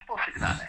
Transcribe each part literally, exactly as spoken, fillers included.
posygnale.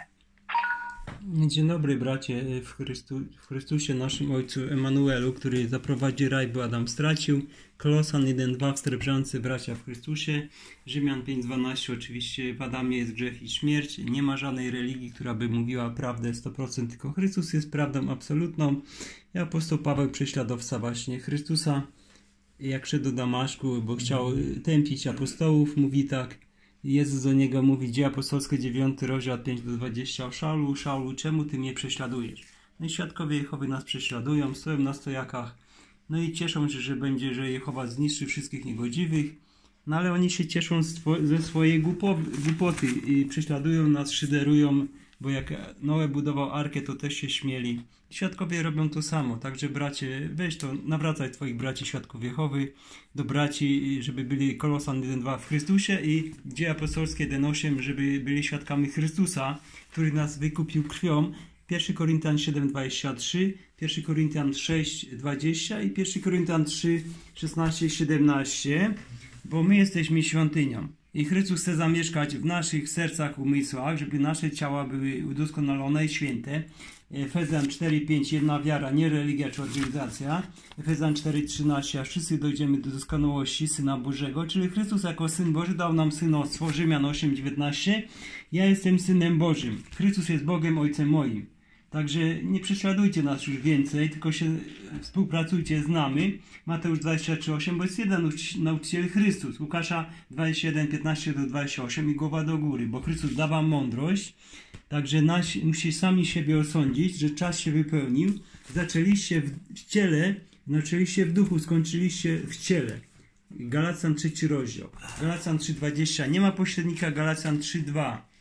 Dzień dobry bracie w, Chrystu, w Chrystusie naszym Ojcu Emanuelu, który zaprowadzi raj, bo Adam stracił. Kolosan jeden dwa, wstrężający bracia w Chrystusie. Rzymian pięć dwanaście, oczywiście w Adamie jest grzech i śmierć. Nie ma żadnej religii, która by mówiła prawdę sto procent, tylko Chrystus jest prawdą absolutną. I apostoł Paweł, prześladowca właśnie Chrystusa, jak szedł do Damaszku, bo chciał tępić apostołów, mówi tak. Jezus do niego mówi, Dzieje apostolskie dziewiąty rozdział od piątego do dwudziestego. Szaulu, Szaulu, czemu ty mnie prześladujesz? No i świadkowie Jehowy nas prześladują, stoją na stojakach, no i cieszą się, że będzie, że Jehowa zniszczy wszystkich niegodziwych, no ale oni się cieszą ze swojej głupoty i prześladują nas, szyderują, bo jak Noe budował arkę, to też się śmieli. Świadkowie robią to samo, także bracie, weź to, nawracaj twoich braci świadków Jehowy do braci, żeby byli Kolosan jeden dwa w Chrystusie i Dzieje apostolskie jeden osiem, żeby byli świadkami Chrystusa, który nas wykupił krwią. pierwszy Koryntian siedem dwadzieścia trzy, pierwszy Koryntian sześć dwadzieścia i pierwszy Koryntian trzy szesnaście siedemnaście, bo my jesteśmy świątynią. I Chrystus chce zamieszkać w naszych sercach, umysłach, żeby nasze ciała były udoskonalone i święte. Efezjan cztery pięć, jedna wiara, nie religia czy organizacja. Efezjan cztery trzynaście, a wszyscy dojdziemy do doskonałości Syna Bożego, czyli Chrystus jako Syn Boży dał nam synostwo. Rzymian osiem dziewiętnaście, ja jestem Synem Bożym. Chrystus jest Bogiem Ojcem moim. Także nie prześladujcie nas już więcej, tylko się współpracujcie z nami. Mateusz dwadzieścia trzy osiem, bo jest jeden nauczyciel Chrystus. Łukasza dwadzieścia jeden piętnaście do dwudziestu ośmiu i głowa do góry, bo Chrystus da wam mądrość. Także nasi, musicie sami siebie osądzić, że czas się wypełnił. Zaczęliście w ciele, zaczęliście w duchu, skończyliście w ciele. Galacjan trzeci rozdział. Galacjan trzy dwadzieścia. Nie ma pośrednika. Galacjan trzy dwa.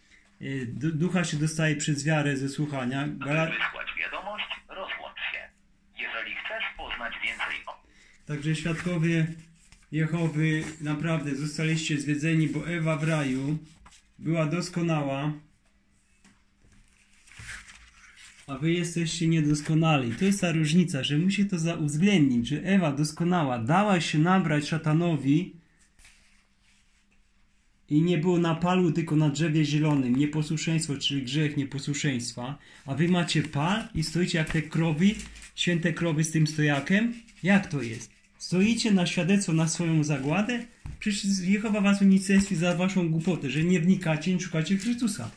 Ducha się dostaje przez wiarę ze słuchania. Gala... Wysłać wiadomość, rozłącz się. Jeżeli chcesz poznać więcej o... Także świadkowie Jehowy, naprawdę zostaliście zwiedzeni, bo Ewa w raju była doskonała, a wy jesteście niedoskonali. To jest ta różnica, że musi to uwzględnić, że Ewa doskonała dała się nabrać szatanowi i nie było na palu, tylko na drzewie zielonym. Nieposłuszeństwo, czyli grzech nieposłuszeństwa. A wy macie pal i stoicie jak te krowy, święte krowy z tym stojakiem? Jak to jest? Stoicie na świadectwo na swoją zagładę? Przecież Jehowa was unicestwi za waszą głupotę, że nie wnikacie, nie szukacie Chrystusa.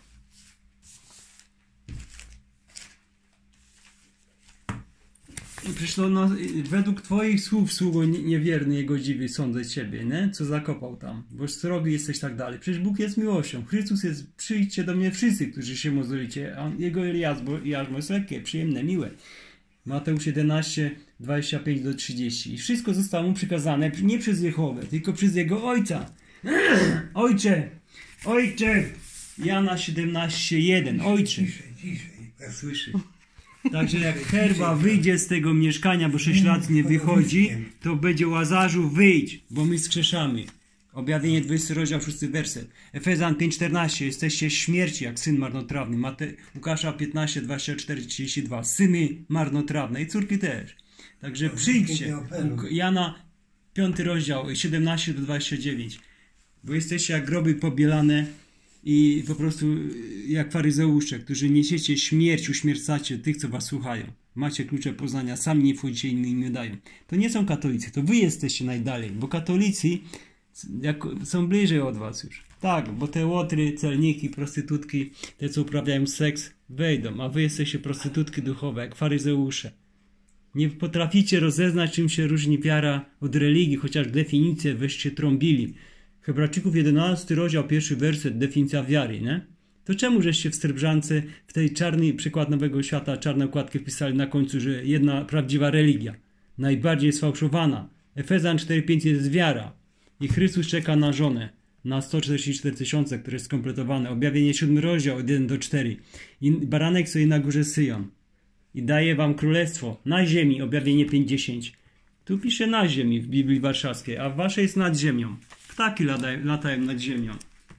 Przecież to no, według twoich słów, sługo niewierny, niegodziwy, sądzę ciebie, nie? Co zakopał tam, bo srogi jesteś tak dalej. Przecież Bóg jest miłością. Chrystus jest, przyjdźcie do mnie wszyscy, którzy się modlicie, a Jego jarzmo jest lekkie, przyjemne, miłe. Mateusz jedenaście, dwadzieścia pięć do trzydziestu. I wszystko zostało mu przykazane nie przez Jehowę, tylko przez Jego Ojca. Ojcze! Ojcze! Jana siedemnaście jeden. Ojcze! Ciszej, ciszej. Słyszy. Także jak herba wyjdzie z tego mieszkania, bo sześć lat nie wychodzi, to będzie Łazarzu wyjdź, bo my skrzeszamy. Objawienie dwudziesty rozdział, szósty werset. Efezjan pięć czternaście, jesteście śmierci jak syn marnotrawny. Mate, Łukasza piętnaście dwadzieścia cztery trzydzieści dwa, syny marnotrawne i córki też. Także przyjdźcie. Jana piąty rozdział, siedemnaście do dwudziestu dziewięciu. Bo jesteście jak groby pobielane i po prostu jak faryzeusze, którzy niesiecie śmierć, uśmiercacie tych, co was słuchają. Macie klucze poznania, sami nie wchodzicie, inni nie dają. To nie są katolicy, to wy jesteście najdalej, bo katolicy jak, są bliżej od was już. Tak, bo te łotry, celniki, prostytutki, te co uprawiają seks, wejdą, a wy jesteście prostytutki duchowe, jak faryzeusze. Nie potraficie rozeznać, czym się różni wiara od religii, chociaż definicję wyście trąbili. Hebrajczyków jedenasty rozdział, pierwszy werset, definicja wiary, nie? To czemu żeście w Srebrzance, w tej czarnej, przykład Nowego Świata, czarne okładki wpisali na końcu, że jedna prawdziwa religia, najbardziej sfałszowana. Efezjan cztery pięć jest wiara i Chrystus czeka na żonę, na sto czterdzieści cztery tysiące, które jest skompletowane. Objawienie siódmy rozdział, od jeden do czterech. I baranek stoi na górze Syjon i daje wam królestwo na ziemi, objawienie pięć dziesięć. Tu pisze na ziemi w Biblii Warszawskiej, a w waszej jest nad ziemią. Ptaki latają, latają nad ziemią.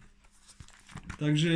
Także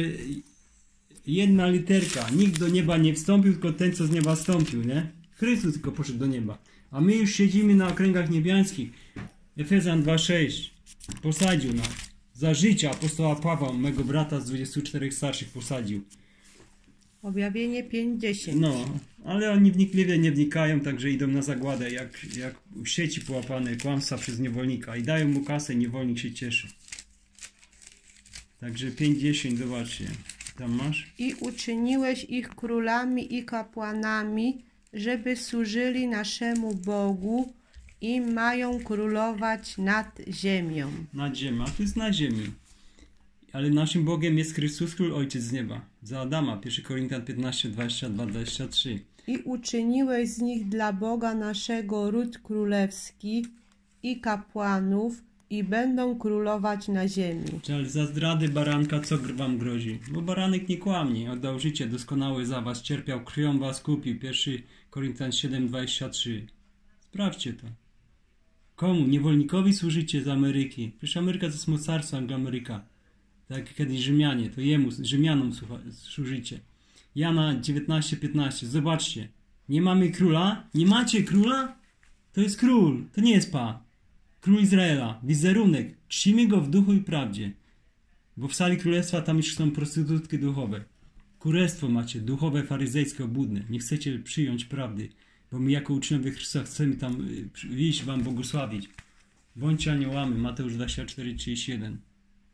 jedna literka. Nikt do nieba nie wstąpił, tylko ten, co z nieba wstąpił, nie? Chrystus tylko poszedł do nieba. A my już siedzimy na okręgach niebiańskich. Efezjan dwa sześć. Posadził nas. Za życia apostoła Pawła, mego brata z dwudziestu czterech starszych posadził. Objawienie pięć dziesięć. No, ale oni wnikliwie nie wnikają, także idą na zagładę, jak, jak w sieci połapane, kłamstwa przez niewolnika. I dają mu kasę, niewolnik się cieszy. Także pięć dziesięć, zobaczcie. Tam masz? I uczyniłeś ich królami i kapłanami, żeby służyli naszemu Bogu i mają królować nad ziemią. Nad ziemią, a to jest na ziemi. Ale naszym Bogiem jest Chrystus, Król Ojciec z nieba. Za Adama, pierwszy Koryntian piętnaście, dwadzieścia dwa, dwadzieścia trzy. I uczyniłeś z nich dla Boga naszego ród królewski i kapłanów i będą królować na ziemi. Czyli za zdrady baranka co wam grozi? Bo baranek nie kłamie, oddał życie doskonałe za was, cierpiał, krwią was kupił. pierwszy Koryntian siedem, dwadzieścia trzy. Sprawdźcie to. Komu? Niewolnikowi służycie z Ameryki. Przecież Ameryka to jest mocarstwo, Angloameryka. Tak jak kiedyś Rzymianie, to jemu, Rzymianom służycie. Jana dziewiętnaście, piętnaście. Zobaczcie. Nie mamy króla? Nie macie króla? To jest król, to nie jest pan. Król Izraela, wizerunek. Czcimy go w duchu i prawdzie. Bo w sali królestwa tam już są prostytutki duchowe. Królestwo macie, duchowe, faryzejskie, obłudne. Nie chcecie przyjąć prawdy. Bo my jako uczniowie Chrystusa chcemy tam iść wam błogosławić. Bądźcie aniołami. Mateusz dwadzieścia cztery, trzydzieści jeden.